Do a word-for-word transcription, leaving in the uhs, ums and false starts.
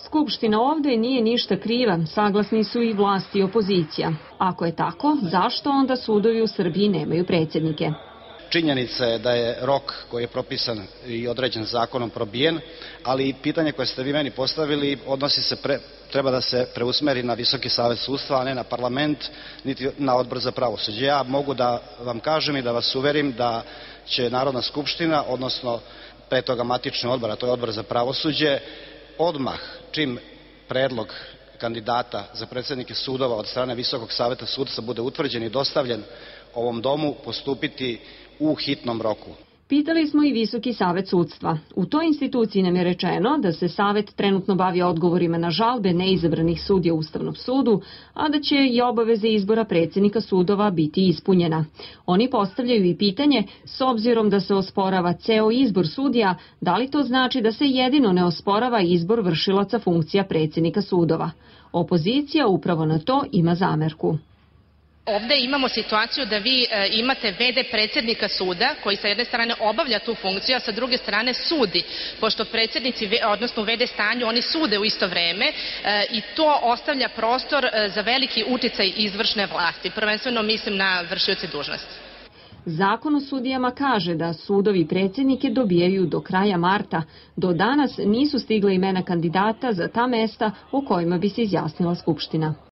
Skupština ovde nije ništa kriva, saglasni su i vlasti i opozicija. Ako je tako, zašto onda sudovi u Srbiji nemaju predsjednike? Činjenica je da je rok koji je propisan i određen zakonom probijen, ali pitanje koje ste vi meni postavili odnosi se pre, treba da se preusmeri na Visoki savet sudstva, a ne na parlament, niti na Odbor za pravosuđe. Ja mogu da vam kažem i da vas uverim da će Narodna skupština, odnosno pre toga matični odbor, a to je Odbor za pravosuđe, odmah čim predlog kandidata za predsjednike sudova od strane Visokog saveta sudstva bude utvrđen i dostavljen ovom domu, postupiti u hitnom roku. Pitali smo i Visoki savet sudstva. U toj instituciji nam je rečeno da se savet trenutno bavi odgovorima na žalbe neizabranih sudija Ustavnom sudu, a da će i obaveze izbora predsjednika sudova biti ispunjena. Oni postavljaju i pitanje, s obzirom da se osporava ceo izbor sudija, da li to znači da se jedino ne osporava izbor vršilaca funkcija predsjednika sudova? Opozicija upravo na to ima zamerku. Ovde imamo situaciju da vi e, imate ve de predsjednika suda koji sa jedne strane obavlja tu funkciju, a sa druge strane sudi, pošto predsjednici, odnosno u ve de stanju, oni sude u isto vreme e, i to ostavlja prostor e, za veliki uticaj izvršne vlasti, prvenstveno mislim na vršioce dužnosti. Zakon o sudijama kaže da sudovi predsjednike dobijaju do kraja marta. Do danas nisu stigle imena kandidata za ta mesta o kojima bi se izjasnila Skupština.